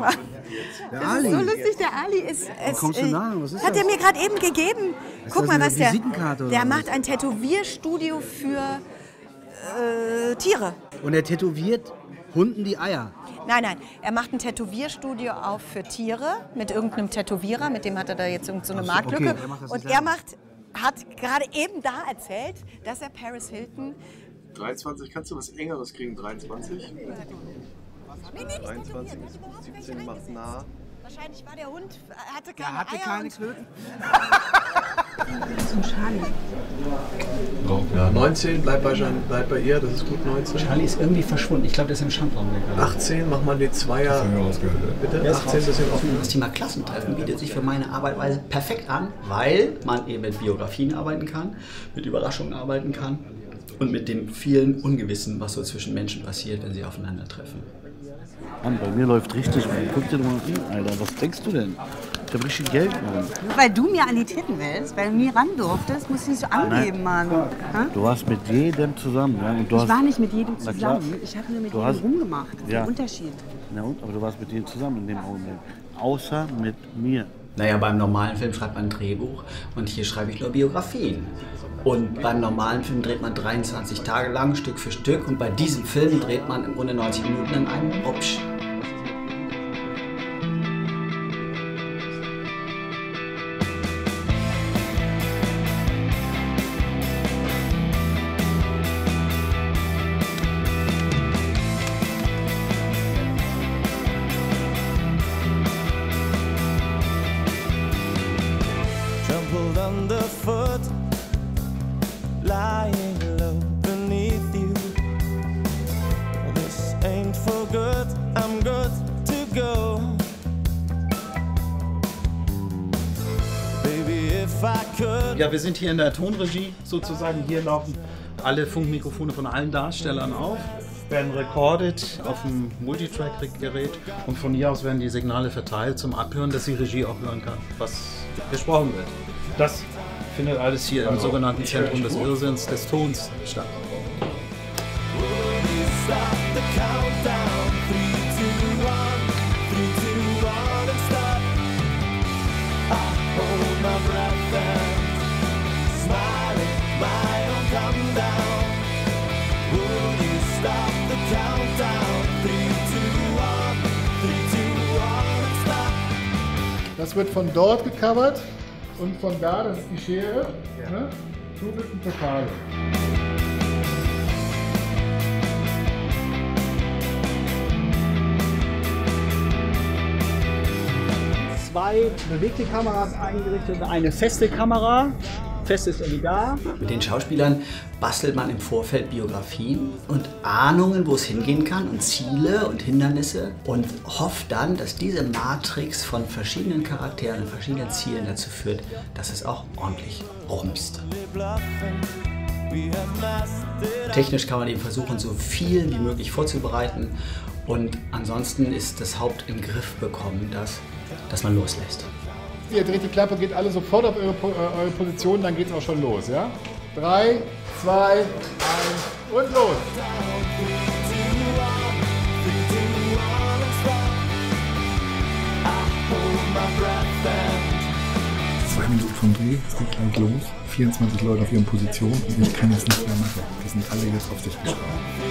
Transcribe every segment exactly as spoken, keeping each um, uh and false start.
mal. Der Das Ali. ist so lustig, der Ali ist... Es, kommst du äh, nach? Was ist hat das? er mir gerade eben gegeben. Ist Guck das mal, eine was der... Visitenkarte oder Der was? macht ein Tätowierstudio für äh, Tiere. Und er tätowiert Hunden die Eier. Nein, nein, er macht ein Tätowierstudio auf für Tiere mit irgendeinem Tätowierer, mit dem hat er da jetzt irgend so eine Ach so, Marktlücke. okay, er macht das Und nicht er selber. macht, hat gerade eben da erzählt, dass er Paris Hilton... dreiundzwanzig, kannst du was Engeres kriegen? dreiundzwanzig? Nee, nee, nicht dreiundzwanzig tätowiert. bis Überhaupt nicht, siebzehn nein, macht das ist- nah. Wahrscheinlich war der Hund, hatte Der keine hatte Eier keine und- Klöten. Zum Charlie. Ja, neunzehn, bleib bei, Jean, bleib bei ihr, das ist gut, neunzehn. Charlie ist irgendwie verschwunden. Ich glaube, der ist im Schandraum gegangen. achtzehn, mach mal die Zweier. Bitte, achtzehn, bisschen offen. Das Thema Klassentreffen bietet sich für meine Arbeitsweise perfekt an, weil man eben mit Biografien arbeiten kann, mit Überraschungen arbeiten kann und mit dem vielen Ungewissen, was so zwischen Menschen passiert, wenn sie aufeinandertreffen. Mann, bei mir läuft richtig. Mann. Guck dir doch mal an, Alter. Was denkst du denn? Ich hab richtig Geld, Mann. Nur weil du mir an die Titten willst, weil du nie ran durftest, musst du nicht so angeben, Mann. Hä? Du warst mit jedem zusammen, ja? Und du Ich hast, war nicht mit jedem Na klar. zusammen, ich habe nur mit Du jedem hast- rumgemacht. Das ist Ja. der Unterschied. Na und? Aber du warst mit jedem zusammen in dem Augenblick. Außer mit mir. Naja, beim normalen Film schreibt man ein Drehbuch und hier schreibe ich nur Biografien. Und beim normalen Film dreht man dreiundzwanzig Tage lang, Stück für Stück. Und bei diesem Film dreht man im Grunde neunzig Minuten in einem Rupsch. Trampled underfoot, lying low beneath you. This ain't for good, I'm good to go. Baby, if I could. Ja, wir sind hier in der Tonregie sozusagen. Hier laufen alle Funkmikrofone von allen Darstellern auf, werden recorded auf dem Multitrack-Gerät und von hier aus werden die Signale verteilt zum Abhören, dass die Regie auch hören kann, was gesprochen wird. Das findet alles hier im sogenannten Zentrum des Irrsinns, des Tons statt. Stop the countdown. Three, two, one. Three, two, one, and stop. I hold my breath and smile at my own come down. Will you stop the countdown? Three, two, one. Three, two, one, and stop. Das wird von dort gecovert und von da, das ist die Schere, ne? So wird ein Pokal. Zwei bewegte Kameras eingerichtet, eine feste Kamera. Fest ist irgendwie da. Mit den Schauspielern bastelt man im Vorfeld Biografien und Ahnungen, wo es hingehen kann und Ziele und Hindernisse und hofft dann, dass diese Matrix von verschiedenen Charakteren und verschiedenen Zielen dazu führt, dass es auch ordentlich rumst. Technisch kann man eben versuchen, so viel wie möglich vorzubereiten und ansonsten ist das Haupt im Griff bekommen, dass, dass man loslässt. Ihr dreht die Klappe, geht alle sofort auf eure, äh, eure Position, dann geht es auch schon los, ja? Drei, zwei, eins und los! Zwei Minuten vom Dreh, es geht gleich los. vierundzwanzig Leute auf ihren Positionen und ich kann jetzt nichts mehr machen. Die sind alle jetzt auf sich gespannt.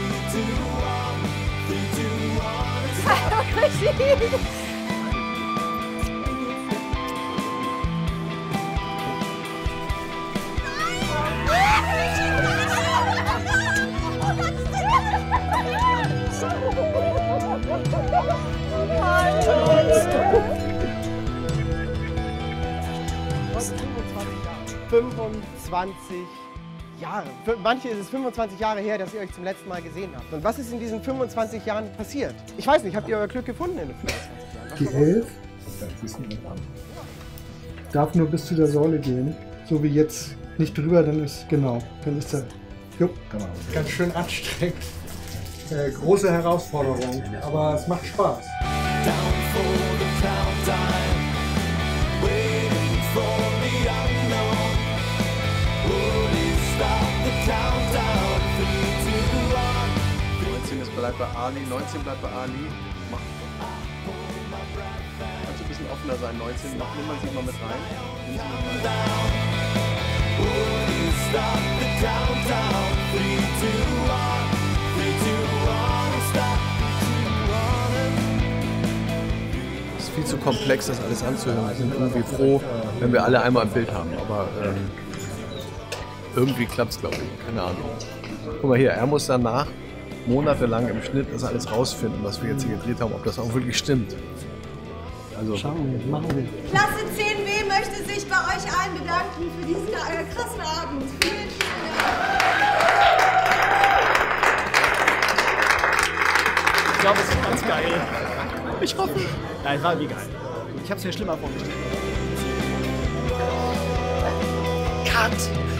fünfundzwanzig Jahre. Für manche ist es fünfundzwanzig Jahre her, dass ihr euch zum letzten Mal gesehen habt. Und was ist in diesen fünfundzwanzig Jahren passiert? Ich weiß nicht, habt ihr euer Glück gefunden in den fünfundzwanzig Jahren? Die Elf darf nur bis zu der Säule gehen, so wie jetzt. Nicht drüber, dann ist, genau, dann ist er. Jupp, ganz schön anstrengend. Äh, große Herausforderung, aber es macht Spaß. neunzehn ist bleibt bei Ali, neunzehn bleibt bei Ali. Mach. dürfen da sein, neunzehn. Noch nimmt man sie mal mit rein. Nehmen Sie mit rein. Stop the countdown. Three, two, one. Three, two, one. Stop. Es ist viel zu komplex, das alles anzuhören. Wir sind irgendwie froh, wenn wir alle einmal ein Bild haben. Aber ähm, irgendwie klappt es, glaube ich. Keine Ahnung. Guck mal hier, er muss danach monatelang im Schnitt das alles rausfinden, was wir jetzt hier gedreht haben, ob das auch wirklich stimmt. Also, Schauen wir, machen wir. Klasse zehn B möchte sich bei euch allen bedanken für diesen äh, krassen Abend. Vielen, vielen Dank. Ich glaube, es ist ganz geil. Ich hoffe. Ja, es war wie geil. Ich habe es mir schlimmer vorgestellt. Cut!